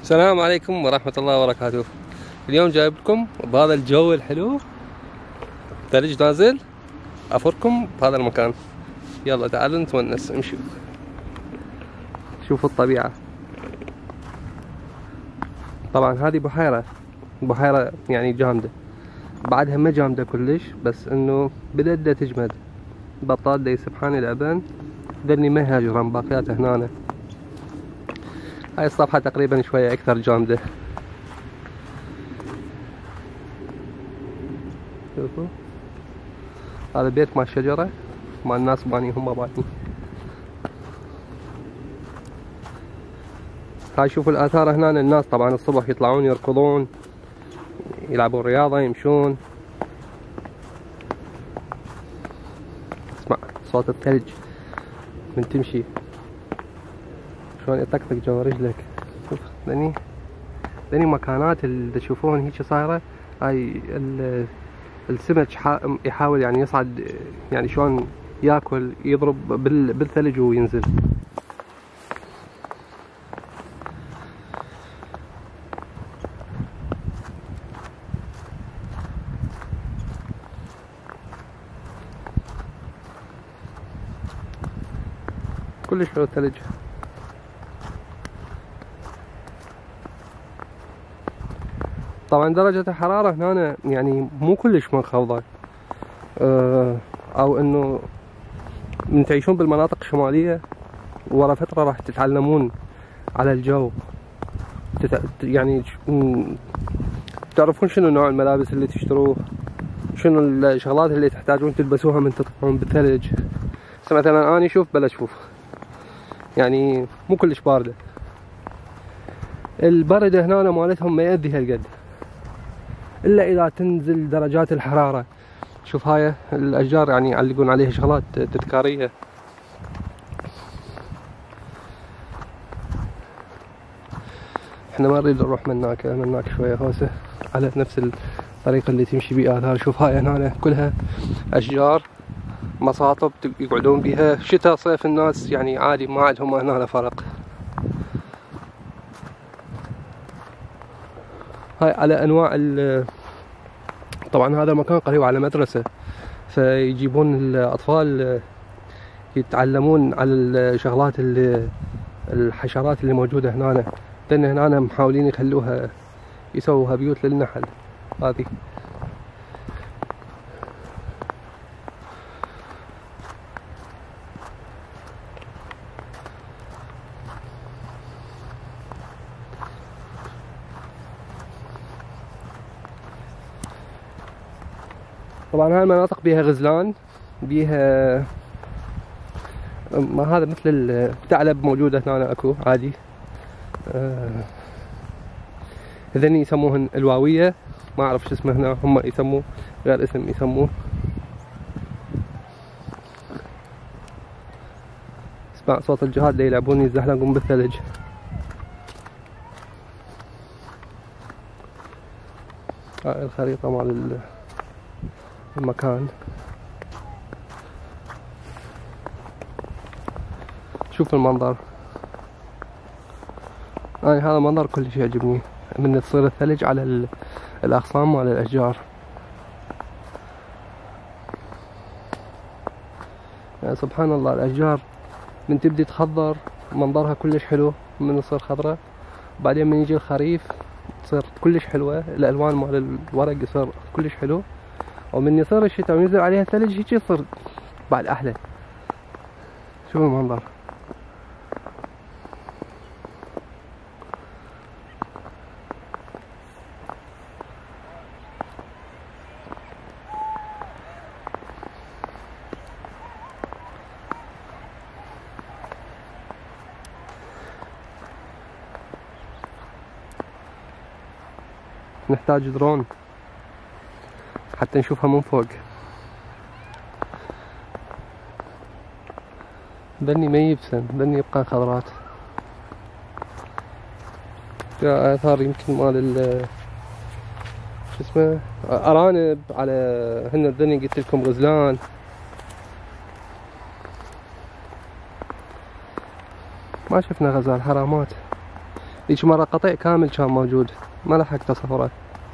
السلام عليكم ورحمة الله وبركاته. اليوم جايب لكم بهذا الجو الحلو، ثلج نازل، أفركم بهذا المكان. يلا تعالوا نتونس، امشوا شوفوا الطبيعة. طبعا هذه بحيرة يعني جامدة، بعدها ما جامدة كلش، بس انه بدأت تجمد. بطال دي سبحان الأبن ذني ما يهاجرن باقياته هنا. هاي الصفحة تقريبا شوية أكثر جامدة. شوفوا هذا بيت مال الشجرة مال الناس باني، هم باني. هاي شوفوا الآثار هنا. الناس طبعا الصبح يطلعون يركضون، يلعبون رياضة، يمشون. اسمع صوت الثلج من تمشي شلون يطقطق جوا رجلك. شوف ذني مكانات اللي تشوفون هيك صايرة. هاي السمك يحاول يعني يصعد، يعني شلون ياكل، يضرب بالثلج وينزل. كلش حلو الثلج. طبعا درجة الحرارة هنا يعني مو كلش منخفضة، او انه من تعيشون بالمناطق الشمالية ورا فترة راح تتعلمون على الجو، يعني تعرفون شنو نوع الملابس اللي تشتروه، شنو الشغلات اللي تحتاجون تلبسوها من تطلعون بالثلج. مثلا اني شوف بلا شوف يعني مو كلش باردة. البردة هنا مالتهم ما يأذي هالقد الا اذا تنزل درجات الحرارة. شوف هاي الاشجار يعني يعلقون عليها شغلات تذكارية. احنا ما نريد نروح من شوية هوسة على نفس الطريقة اللي تمشي بيه آثار. شوف هاي هنا كلها اشجار، مصاطب يقعدون بيها شتاء صيف، الناس يعني عادي ما عندهم هنا فرق. هاي على انواع طبعا هذا المكان قريب على مدرسة، فيجيبون الاطفال يتعلمون على الشغلات الحشرات اللي موجودة هنا، لان هنا محاولين يخلوها يسووها بيوت للنحل. هذه طبعا هاي المناطق بيها غزلان، بيها ما هذا مثل الثعلب موجودة هنا اكو عادي. هذني يسموهن الواوية، ما اعرف شو اسمه هنا، هم يسموه غير اسم يسموه. اسمع صوت الجهاد اللي يلعبون يزحلقون بالثلج. هاي الخريطة مال المكان. شوف المنظر. هذا المنظر كلش يعجبني من تصير الثلج على الأغصان مال الأشجار. يعني سبحان الله الأشجار من تبدي تخضر منظرها كلش حلو، من تصير خضرة، بعدين من يجي الخريف تصير كلش حلوة، الألوان مال الورق يصير كلش حلو، ومن يصير الشتاء وينزل عليها الثلج هيك يصير بعد أحلى. شوف المنظر. نحتاج درون حتى نشوفها من فوق. ذني ما يبسم، ذني يبقى خضرات. جاء آثار يمكن مال شو اسمه أرانب، على هن ذني قلت لكم غزلان. ما شفنا غزال، حرامات. هيك مرة قطيع كامل كان موجود ما لحقت اصوره.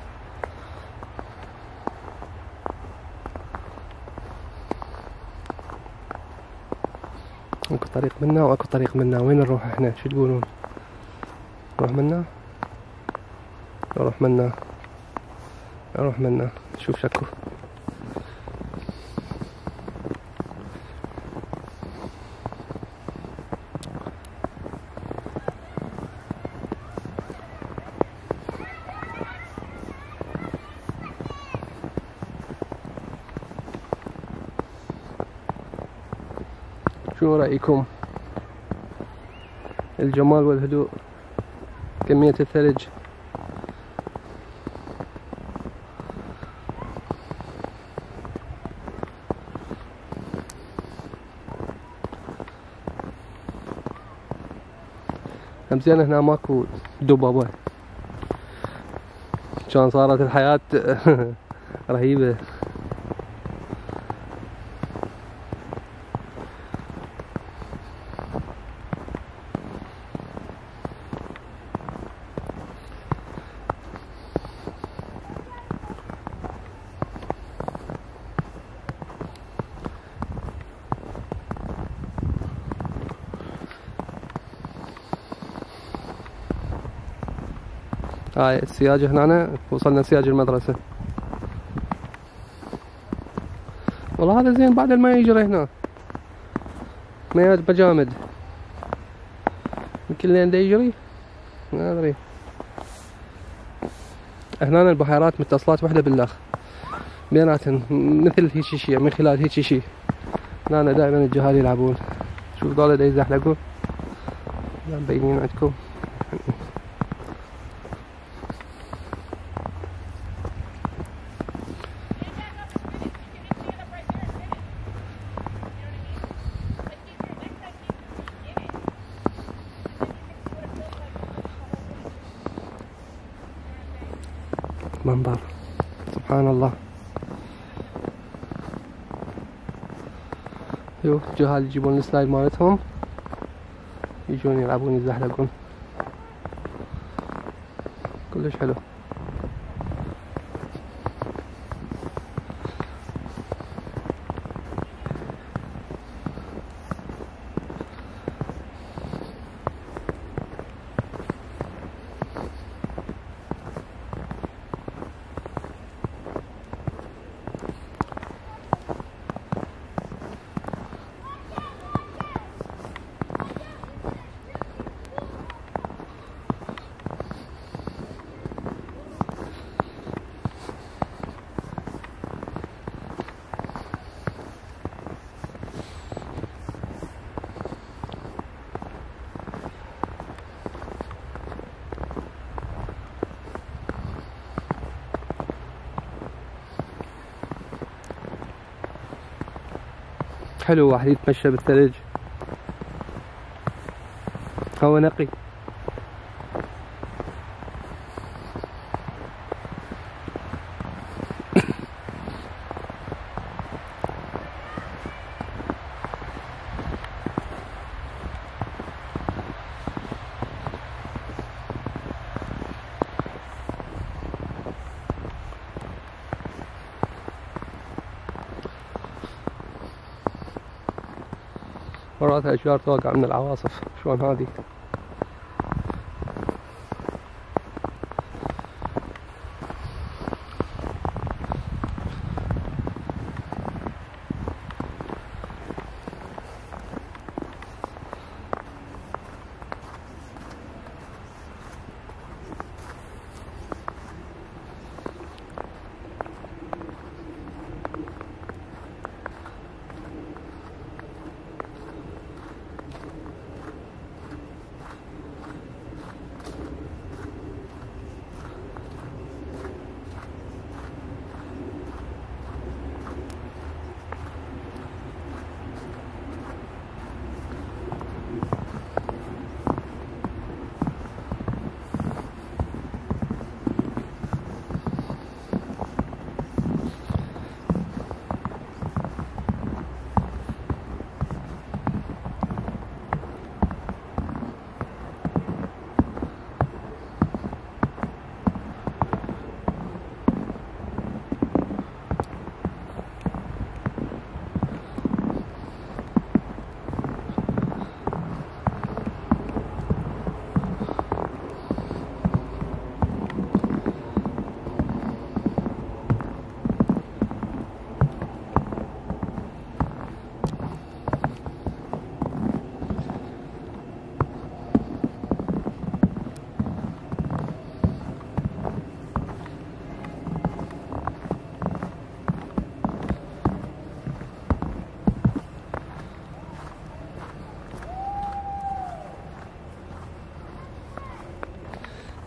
اكو طريق منا واكو طريق منا، وين نروح احنا؟ شو تقولون؟ نروح منا؟ نروح منا، نروح منا، شوف شكو. شو رأيكم؟ الجمال والهدوء، كمية الثلج. زين هنا ماكو دبابة، كان صارت الحياة رهيبة. هاي السياجة هنا، وصلنا سياج المدرسة. والله هذا زين بعد الماء يجري هنا، ماء بجامد يمكن لين دا يجري ما ادري. هنا البحيرات متصلات وحدة بالأخ بيناتهم مثل هيك شيء، من خلال هيك شيء هنا دائما الجهال يلعبون. شوف ذولا دا يزحلقون، مبينين عندكم. منظر سبحان الله. شوف الجهال يجيبون السلايد مالتهم، يجون يلعبون يزحلقون، كلش حلو. حلو واحد يتمشى بالثلج، هو نقي. مرات أشجار توقع من العواصف، شلون هذي؟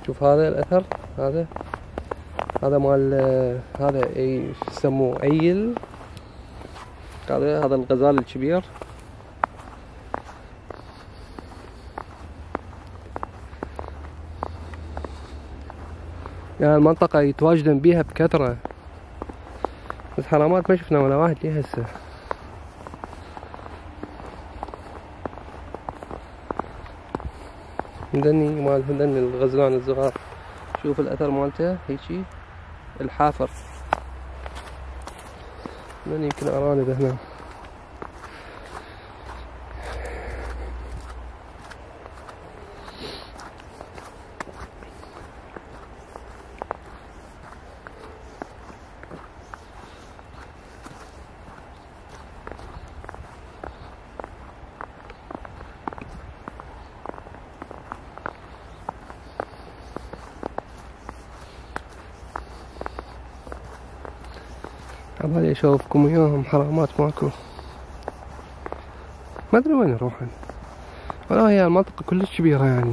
شوف هذا الاثر، هذا مال هذا اي يسموه ايل، هذا الغزال الكبير. يعني المنطقة يتواجدن بيها بكثرة، بس حرامات ما شفنا ولا واحد ليه هسه. هذني الغزلان الصغار. شوف الاثر مالته هيجي الحافر، من يمكن ارانب هنا. عبالي اشوفكم وياهم، حرامات ماكو، ما ادري وين يروحن، ولا هي المنطقة كلش كبيرة يعني.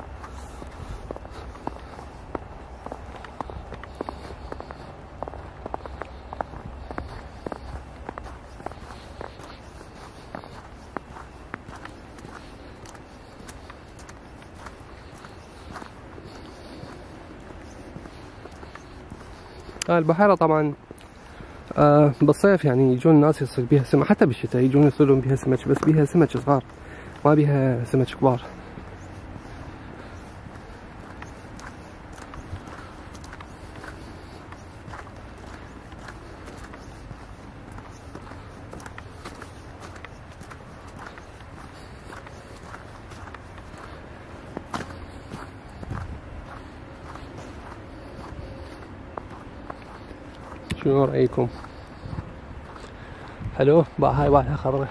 البحيرة طبعا بالصيف يعني يجون الناس يصيد بيها سمك، حتى بالشتاء يجون يصيدون بيها سمك، بس بيها سمك صغار ما بيها سمك كبار. شنو رأيكم؟ حلو. بقى هاي واحدة خضرة.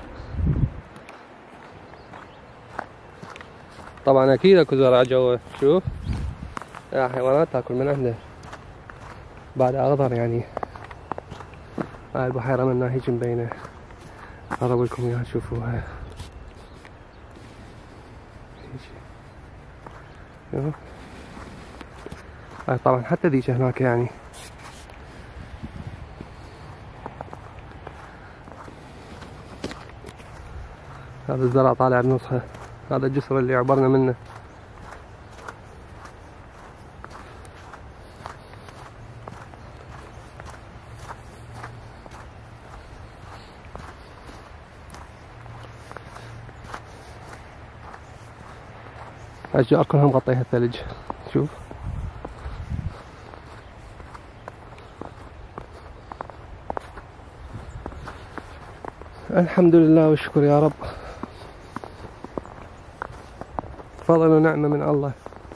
طبعا اكيد اكو زرع جوا. شوف حيوانات تاكل من عنده بعد اخضر يعني. هاي البحيرة منها هيجي مبينة، اقرب لكم اياها تشوفوها. شوف هاي طبعا حتى ذيك هناك يعني. هذا الزرع طالع بنصها، هذا الجسر اللي عبرنا منه. الأشجار كلها مغطيها الثلج. شوف الحمد لله والشكر يا رب، فضل ونعمة من الله.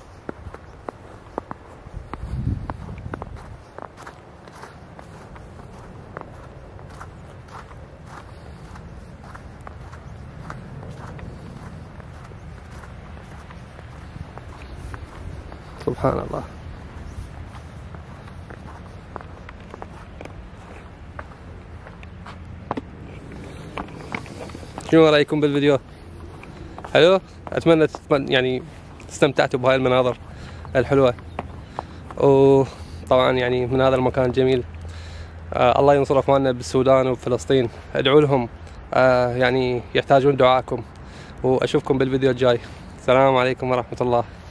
سبحان الله. شنو رأيكم بالفيديو؟ حلو؟ أتمنى يعني استمتعتوا بهاي المناظر الحلوة، وطبعا يعني من هذا المكان الجميل. الله ينصر اخواننا بالسودان وبفلسطين، ادعوا لهم، يعني يحتاجون دعاءكم، واشوفكم بالفيديو الجاي. السلام عليكم ورحمة الله.